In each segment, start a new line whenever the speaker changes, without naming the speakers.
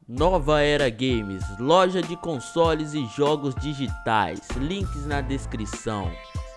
Nova Era Games, loja de consoles e jogos digitais, links na descrição.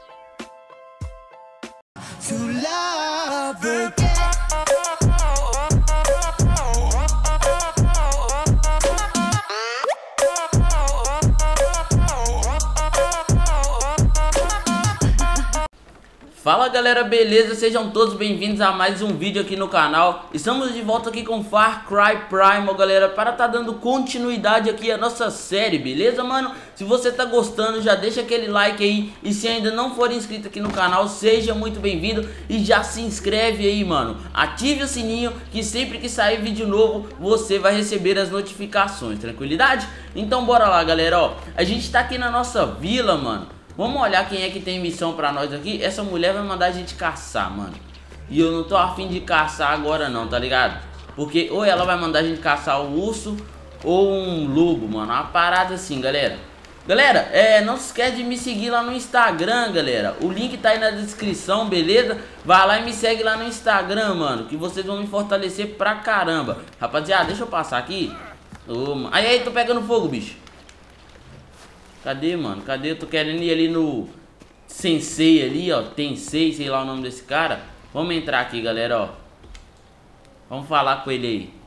Fala galera, beleza? Sejam todos bem-vindos a mais um vídeo aqui no canal. Estamos de volta aqui com Far Cry Primal, galera, para tá dando continuidade aqui à nossa série, beleza, mano? Se você tá gostando, já deixa aquele like aí. E se ainda não for inscrito aqui no canal, seja muito bem-vindo e já se inscreve aí, mano. Ative o sininho que sempre que sair vídeo novo, você vai receber as notificações, tranquilidade? Então bora lá, galera, ó. A gente tá aqui na nossa vila, mano. Vamos olhar quem é que tem missão pra nós aqui. Essa mulher vai mandar a gente caçar, mano. E eu não tô afim de caçar agora não, tá ligado? Porque ou ela vai mandar a gente caçar o urso ou um lobo, mano. Uma parada assim, galera. Galera, não se esquece de me seguir lá no Instagram, galera. O link tá aí na descrição, beleza? Vai lá e me segue lá no Instagram, mano, que vocês vão me fortalecer pra caramba. Rapaziada, deixa eu passar aqui. Aí, tô pegando fogo, bicho. Cadê, mano? Cadê? Eu tô querendo ir ali no Sensei ali, ó. Tensei, sei lá o nome desse cara. Vamos entrar aqui, galera, ó. Vamos falar com ele aí.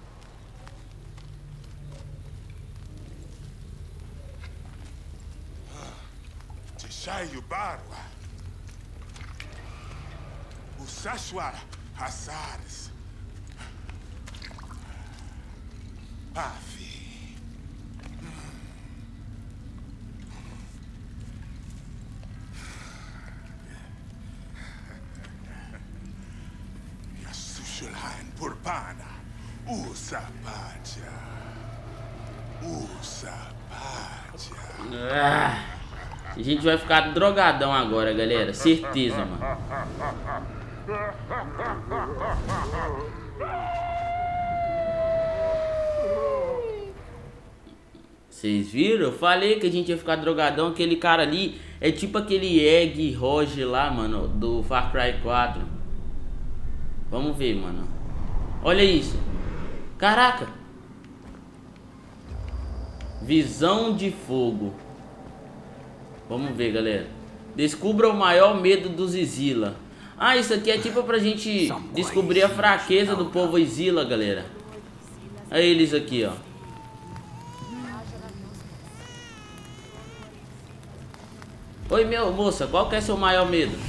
Tishayu Barwa. Usashwara Hasares. Afi. Yasushulhain Purpana. Usapatia.
A gente vai ficar drogadão agora, galera. Certeza, mano. Vocês viram? Eu falei que a gente ia ficar drogadão. Aquele cara ali é tipo aquele Egg Roger lá, mano, do Far Cry 4. Vamos ver, mano. Olha isso. Caraca. Visão de fogo. Vamos ver, galera. Descubra o maior medo dos Izila. Ah, isso aqui é tipo pra gente descobrir a fraqueza do povo Izila, galera. Olha eles aqui, ó. Oi, meu moça, qual que é seu maior medo?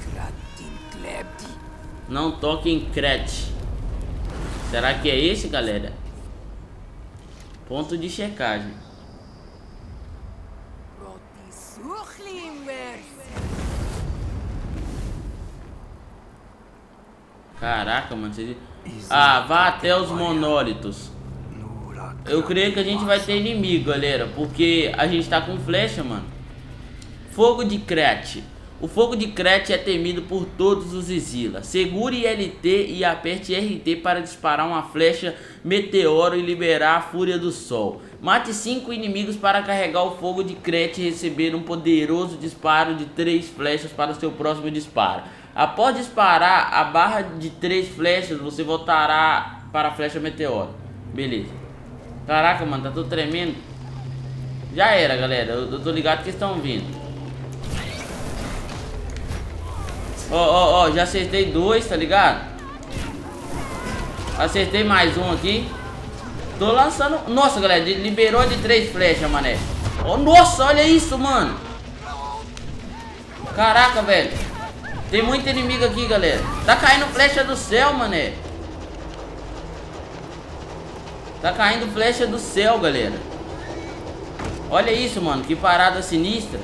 Não toque em Crete. Será que é esse, galera? Ponto de checagem. Caraca, mano. Vá até os monólitos. Eu creio que a gente vai ter inimigo, galera, porque a gente tá com flecha, mano. Fogo de Crete. O fogo de Crete é temido por todos os Izila. Segure LT e aperte RT para disparar uma flecha meteoro e liberar a fúria do sol. Mate 5 inimigos para carregar o fogo de Crete e receber um poderoso disparo de 3 flechas para o seu próximo disparo. Após disparar a barra de 3 flechas, você voltará para a flecha meteoro. Beleza. Caraca, mano, tá tudo tremendo. Já era, galera. Eu tô ligado que estão vindo. Ó, já acertei 2, tá ligado? Acertei mais um aqui. Tô lançando... Nossa, galera, liberou de 3 flechas, mané. Oh, nossa, olha isso, mano. Caraca, velho. Tem muito inimigo aqui, galera. Tá caindo flecha do céu, mané. Tá caindo flecha do céu, galera. Olha isso, mano, que parada sinistra.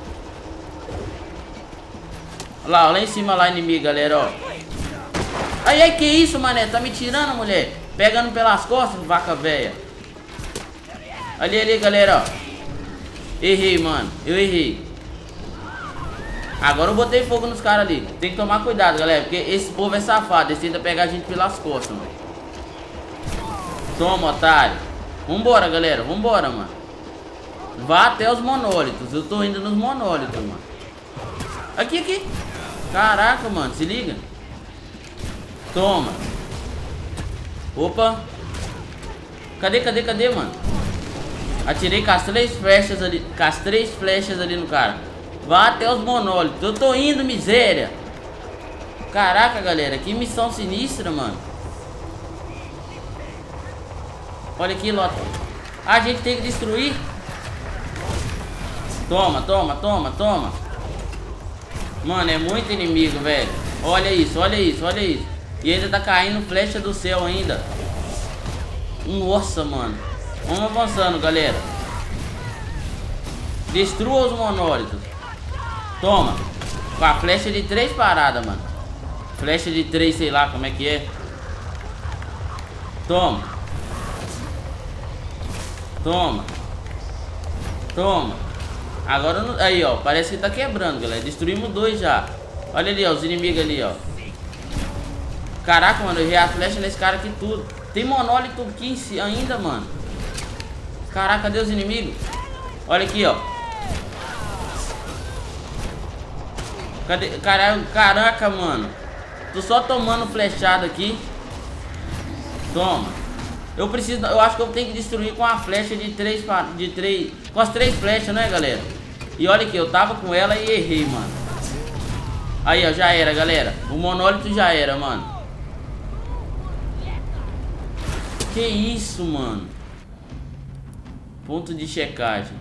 Olha lá em cima lá, inimigo, galera, ó. Ai, que isso, mané? Tá me tirando, mulher? Pegando pelas costas, vaca velha. Ali, galera, ó. Errei, mano. Eu errei. Agora eu botei fogo nos caras ali. Tem que tomar cuidado, galera, porque esse povo é safado. Eles tentam pegar a gente pelas costas, mano. Toma, otário. Vambora, galera. Vambora, mano. Vá até os monólitos. Eu tô indo nos monólitos, mano. Aqui. Caraca, mano, se liga. Toma. Opa. Cadê, mano? Atirei com as 3 flechas ali. Com as 3 flechas ali no cara. Vá até os monólitos. Eu tô indo, miséria. Caraca, galera. Que missão sinistra, mano. Olha aqui, Lota. A gente tem que destruir. Toma. Mano, é muito inimigo, velho. Olha isso. E ainda tá caindo flecha do céu ainda. Nossa, mano. Vamos avançando, galera. Destrua os monólitos. Toma. Com a flecha de 3 paradas, mano. Flecha de 3, sei lá como é que é. Toma. Agora, aí, ó. Parece que tá quebrando, galera. Destruímos 2 já. Olha ali, ó. Os inimigos ali, ó. Caraca, mano. Eu errei a flecha nesse cara aqui tudo. Tem monólito aqui ainda, mano. Caraca, cadê os inimigos? Olha aqui, ó. Cadê? Caraca, mano. Tô só tomando flechada aqui. Toma. Eu acho que eu tenho que destruir com a flecha de 3. Com as 3 flechas, né, galera? E olha aqui, eu tava com ela e errei, mano. Aí, ó, já era, galera. O monólito já era, mano. Que isso, mano? Ponto de checagem.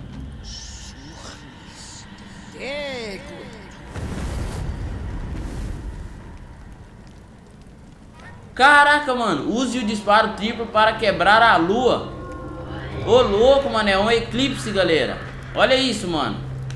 Caraca, mano. Use o disparo triplo para quebrar a lua. Ô, louco, mano. É um eclipse, galera. Olha isso, mano.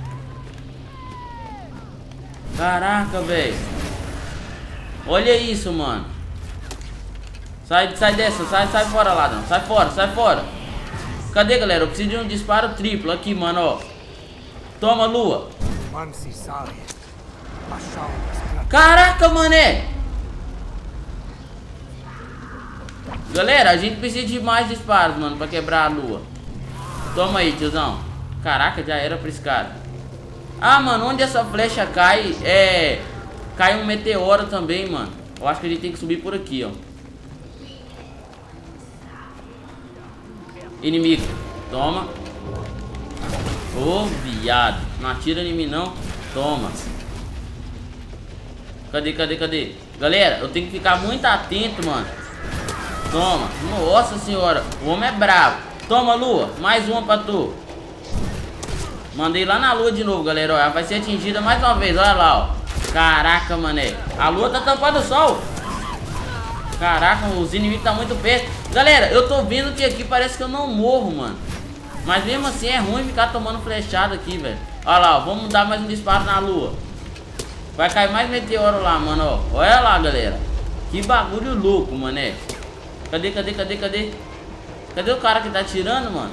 Caraca, velho. Olha isso, mano. Sai dessa. Sai fora, ladrão. Sai fora. Cadê, galera? Eu preciso de um disparo triplo aqui, mano, ó. Toma, lua. Caraca, mané. Galera, a gente precisa de mais disparos, mano, pra quebrar a lua. Toma aí, tiozão. Caraca, já era pra esse cara. Ah, mano, onde essa flecha cai, cai um meteoro também, mano. Eu acho que a gente tem que subir por aqui, ó. Inimigo. Toma. Ô, viado. Não atira em mim, não. Toma. Cadê? Galera, eu tenho que ficar muito atento, mano. Toma. Nossa senhora. O homem é bravo. Toma, lua. Mais uma pra tu. Mandei lá na lua de novo, galera. Ó, ela vai ser atingida mais uma vez. Olha lá, ó. Caraca, mané. A lua tá tampando o sol. Caraca, os inimigos tá muito perto. Galera, eu tô vendo que aqui parece que eu não morro, mano. Mas mesmo assim é ruim ficar tomando flechada aqui, velho. Olha lá, ó. Vamos dar mais um disparo na lua. Vai cair mais meteoro lá, mano, ó. Olha lá, galera. Que bagulho louco, mané. Cadê? Cadê o cara que tá atirando, mano?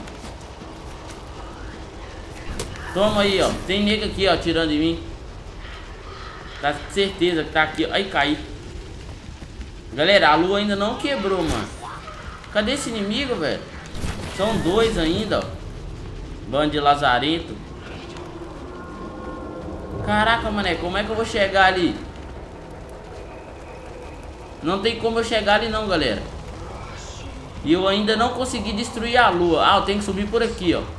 Toma aí, ó. Tem nego aqui, ó, atirando em mim. Tá certeza que tá aqui, ó. Aí, caí. Galera, a lua ainda não quebrou, mano. Cadê esse inimigo, velho? São 2 ainda, ó. Bando de lazarento. Caraca, mané, como é que eu vou chegar ali? Não tem como eu chegar ali não, galera. E eu ainda não consegui destruir a lua. Ah, eu tenho que subir por aqui, ó.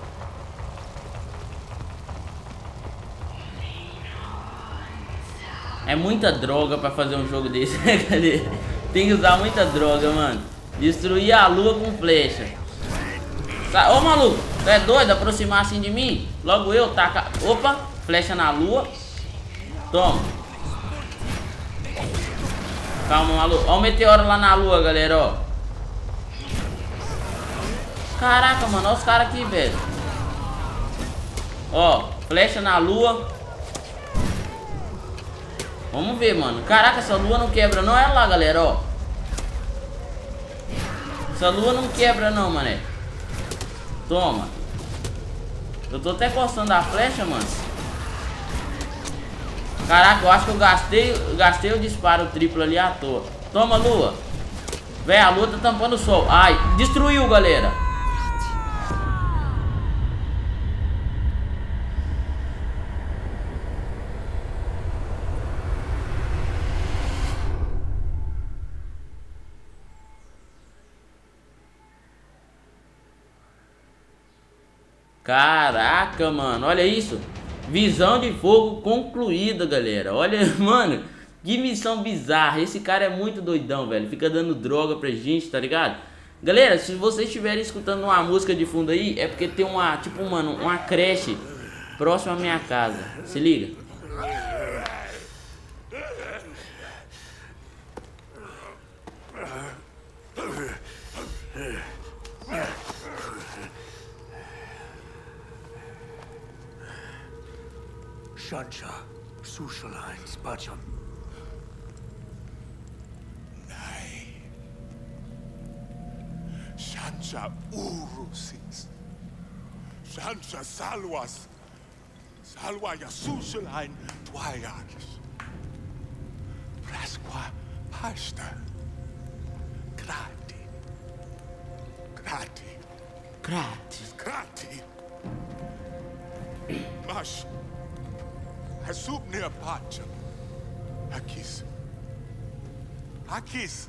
É muita droga pra fazer um jogo desse, né, galera? Tem que usar muita droga, mano. Destruir a lua com flecha. Ô, maluco, tu é doido aproximar assim de mim? Logo eu taca... Opa, flecha na lua. Toma. Calma, maluco. Ó o meteoro lá na lua, galera, ó. Caraca, mano, olha os caras aqui, velho. Ó, flecha na lua. Vamos ver, mano. Caraca, essa lua não quebra não. Olha lá, galera, ó. Essa lua não quebra não, mané. Toma. Eu tô até coçando a flecha, mano. Caraca, eu acho que eu gastei o disparo triplo ali à toa. Toma, lua. Véi, a lua tá tampando o sol. Ai, destruiu, galera. Caraca, mano, olha isso. Visão de fogo concluída, galera. Olha, mano, que missão bizarra. Esse cara é muito doidão, velho. Fica dando droga pra gente, tá ligado? Galera, se vocês estiverem escutando uma música de fundo aí, é porque tem uma, tipo, mano, uma creche próxima à minha casa. Se liga.
Shancha, Sushalain, Spacham.
Nein. Shancha Urusis. Shancha Salwas. Salwa Yasushalhain Twayakis. Prasqua Pasta. Krati. Krati.
Krati.
Krati. Mas. Hasub near Pacham. Akis. Akis.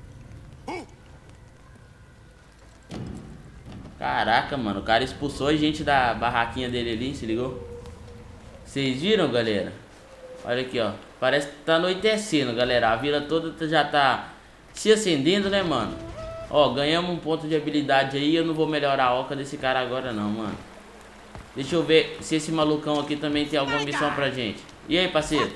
Caraca, mano, o cara expulsou a gente da barraquinha dele ali, se ligou? Vocês viram, galera? Olha aqui, ó. Parece que tá anoitecendo, galera. A vila toda já tá se acendendo, né, mano? Ó, ganhamos um ponto de habilidade aí. Eu não vou melhorar a oca desse cara agora não, mano. Deixa eu ver se esse malucão aqui também tem alguma missão pra gente. E aí, parceiro?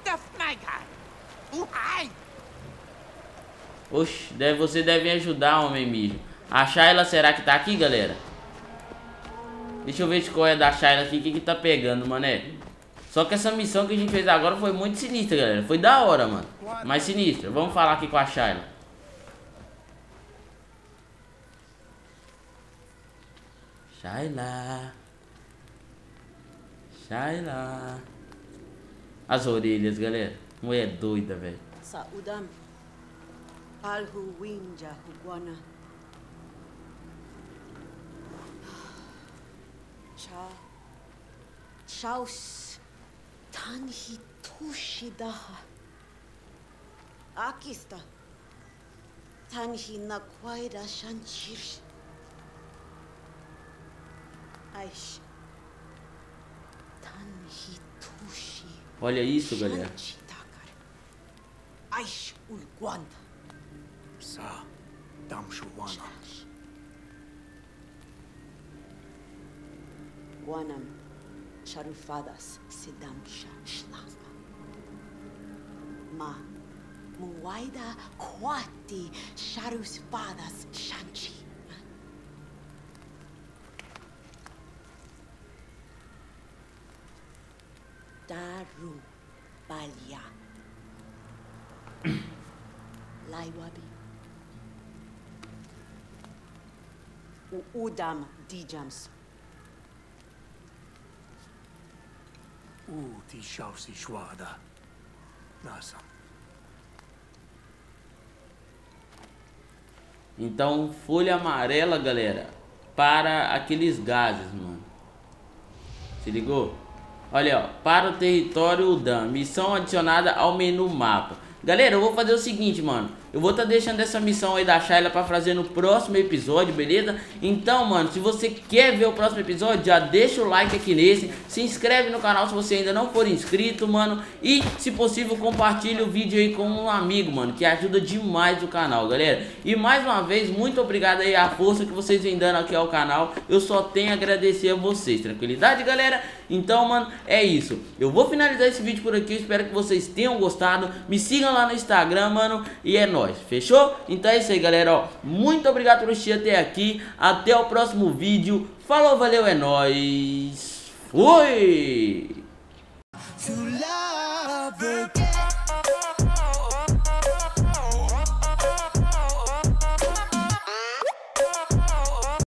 Oxe, você deve ajudar, homem mijo. A Shayla, será que tá aqui, galera? Deixa eu ver de qual é da Shayla aqui, o que tá pegando, mané. Só que essa missão que a gente fez agora foi muito sinistra, galera. Foi da hora, mano. Mas sinistra. Vamos falar aqui com a Shayla. Shayla. Shayla. As orelhas, galera. Mulher doida, velho.
Saudam. Alhu winja huguana. Chaus tanhi tushidaha. Akista. Tanhi nakwaida shanchir. Aish. Tanhi tushi.
Olha isso, galera.
Aish ulguanda.
Sa Damshuwana.
Guanam Sharufadas Sidamsha Shlanga. Ma Muwaida Kwati Sharusfadas Shanchi. Daru Balya Laiwabi Udam Dijams.
Ti Shausi Shwada. Nasam.
Então, folha amarela, galera, para aqueles gases, mano. Se ligou? Olha, ó, para o território Udam, missão adicionada ao menu mapa. Galera, eu vou fazer o seguinte, mano. Eu vou estar deixando essa missão aí da Shayla pra fazer no próximo episódio, beleza? Então, mano, se você quer ver o próximo episódio, já deixa o like aqui nesse. Se inscreve no canal se você ainda não for inscrito, mano. E, se possível, compartilha o vídeo aí com um amigo, mano, que ajuda demais o canal, galera. E mais uma vez, muito obrigado aí a força que vocês vêm dando aqui ao canal. Eu só tenho a agradecer a vocês. Tranquilidade, galera? Então, mano, é isso. Eu vou finalizar esse vídeo por aqui. Eu espero que vocês tenham gostado. Me sigam lá no Instagram, mano. E é nóis. Fechou? Então é isso aí, galera, ó. Muito obrigado por assistir até aqui. Até o próximo vídeo. Falou, valeu, é nóis. Fui!